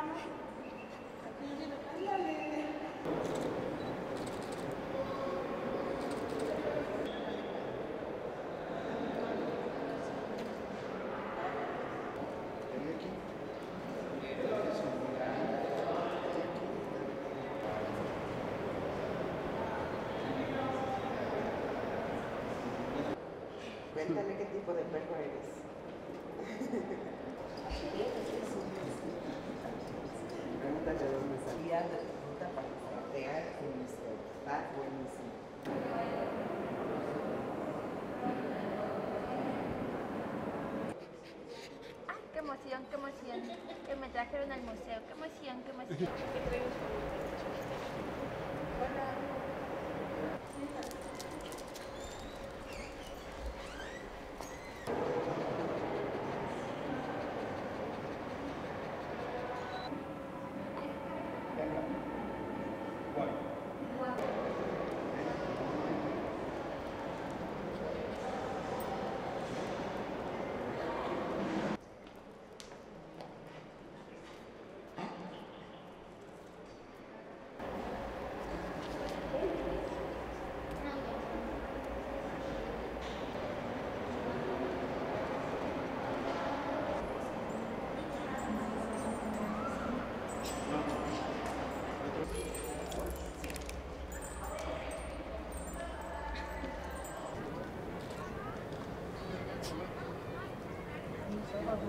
Cuéntale qué tipo de perro eres. Pregúntale de dónde salía de ruta para zapatear en esto. Está buenísimo. ¡Ay, qué emoción, qué emoción! Que me trajeron al museo, qué emoción, qué emoción.